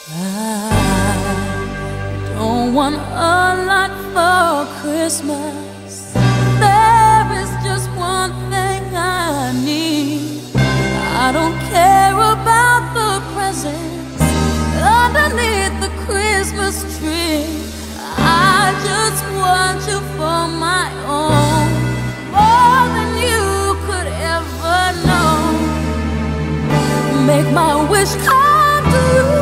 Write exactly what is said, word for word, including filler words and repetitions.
I don't want a lot for Christmas. There is just one thing I need. I don't care about the presents underneath the Christmas tree. I just want you for my own, more than you could ever know. Make my wish come true.